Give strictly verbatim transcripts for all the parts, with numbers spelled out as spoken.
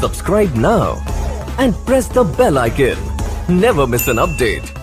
Subscribe now and press the bell icon. Never miss an update.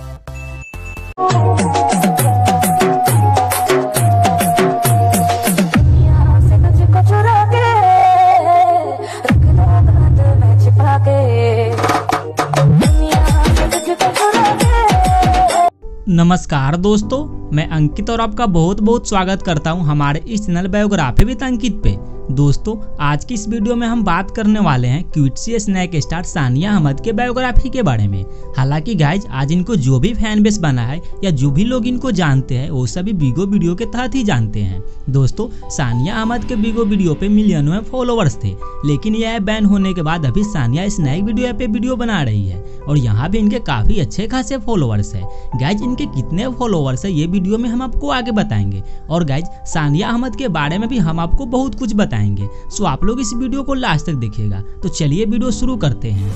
नमस्कार दोस्तों, मैं अंकित और आपका बहुत बहुत स्वागत करता हूं हमारे इस चैनल बायोग्राफी विद अंकित पे। दोस्तों, आज की इस वीडियो में हम बात करने वाले हैं cutesy Snack star Sania Ahmed के बायोग्राफी के बारे में। हालांकि गाइज, आज इनको जो भी फैन बेस बना है या जो भी लोग इनको जानते हैं वो सभी बिगो वीडियो के तहत ही जानते हैं। दोस्तों, सानिया अहमद के बिगो वीडियो पे मिलियनों में फॉलोवर्स थे, लेकिन यह ऐप बैन होने के बाद अभी सानिया स्नैक वीडियो ऐप पे वीडियो बना रही है और यहाँ भी इनके काफी अच्छे खासे फॉलोवर्स है। गाइज, इनके कितने फॉलोवर्स है ये वीडियो में हम आपको आगे बताएंगे और गाइज सानिया अहमद के बारे में भी हम आपको बहुत कुछ बताएंगे। सो आप लोग इस वीडियो को लास्ट तक देखिएगा। तो चलिए वीडियो शुरू करते हैं।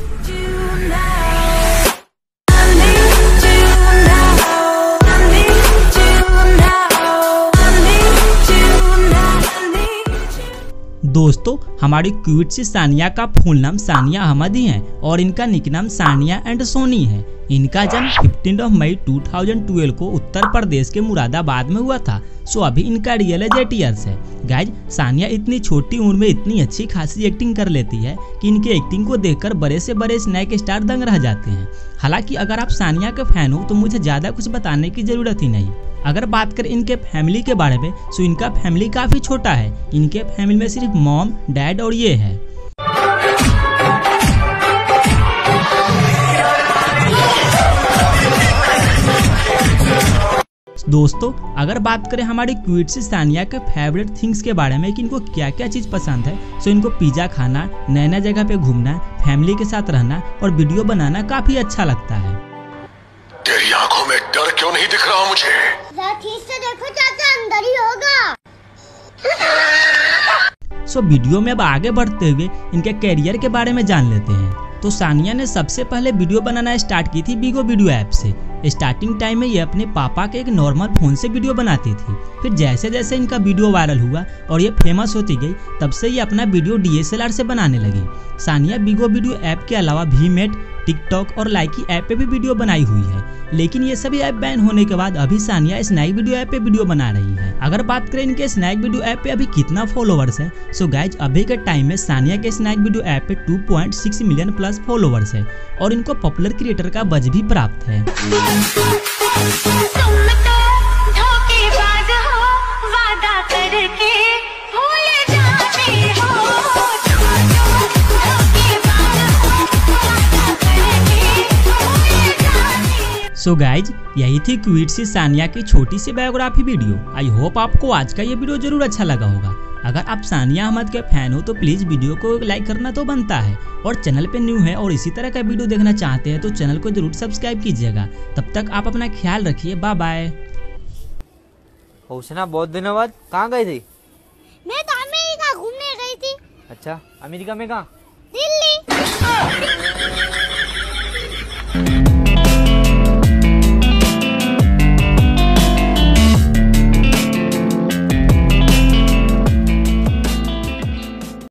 दोस्तों, हमारी क्यूटसी सानिया का फुल नाम सानिया अहमद ही है और इनका निकनाम सानिया एंड सोनी है। इनका जन्म पंद्रह मई दो हज़ार बारह को उत्तर प्रदेश के मुरादाबाद में हुआ था। सो अभी इनका रियल एज एट ईयर्स है। गाइज, सानिया इतनी छोटी उम्र में इतनी अच्छी खासी एक्टिंग कर लेती है कि इनकी एक्टिंग को देखकर बड़े से बड़े स्नैक स्टार दंग रह जाते हैं। हालांकि अगर आप सानिया के फैन हो तो मुझे ज्यादा कुछ बताने की जरूरत ही नहीं। अगर बात करें इनके फैमिली के बारे में तो इनका फैमिली काफी छोटा है। इनके फैमिली में सिर्फ मॉम, डैड और ये है। दोस्तों, अगर बात करें हमारी क्यूटसी सानिया के फेवरेट थिंग्स के बारे में कि इनको क्या क्या चीज पसंद है, तो इनको पिज्जा खाना, नए नए जगह पे घूमना, फैमिली के साथ रहना और वीडियो बनाना काफी अच्छा लगता है। तेरी आंखों में डर क्यों नहीं दिख रहा मुझे? ठीक से देखो चाचा, अंदर ही होगा। सो वीडियो में अब आगे बढ़ते हुए इनके कैरियर के बारे में जान लेते हैं। तो सानिया ने सबसे पहले वीडियो बनाना स्टार्ट की थी बिगो वीडियो ऐप से। स्टार्टिंग टाइम में ये अपने पापा के एक नॉर्मल फोन से वीडियो बनाती थी। फिर जैसे जैसे इनका वीडियो वायरल हुआ और ये फेमस होती गई, तब से ये अपना video D S L R से बनाने लगी। सानिया बिगो वीडियो ऐप के अलावा वीमेट, टिकटॉक और लाइकी ऐप पे भी वीडियो बनाई हुई है, लेकिन ये सभी ऐप बैन होने के बाद अभी सानिया स्नैक वीडियो ऐप पे वीडियो बना रही है। अगर बात करें इनके स्नैक वीडियो ऐप पे अभी कितना फॉलोवर्स है, सो गाइज अभी के टाइम में सानिया के स्नैक वीडियो ऐप पे दो पॉइंट छह मिलियन प्लस फॉलोवर्स है और इनको पॉपुलर क्रिएटर का बज भी प्राप्त है। सो गाइज, यही थी क्यूटसी सानिया की छोटी सी बायोग्राफी वीडियो। आई होप आपको आज का ये वीडियो जरूर अच्छा लगा होगा। अगर आप सानिया अहमद के फैन हो तो प्लीज वीडियो को लाइक करना तो बनता है और चैनल पे न्यू है और इसी तरह का वीडियो देखना चाहते हैं तो चैनल को जरूर सब्सक्राइब कीजिएगा। तब तक आप अपना ख्याल रखिए। Bye bye. होशना, बहुत दिनों बाद कहाँ गई थी? मैं तो अमेरिका घूमने गई थी। अच्छा, अमेरिका में कहाँ? दिल्ली।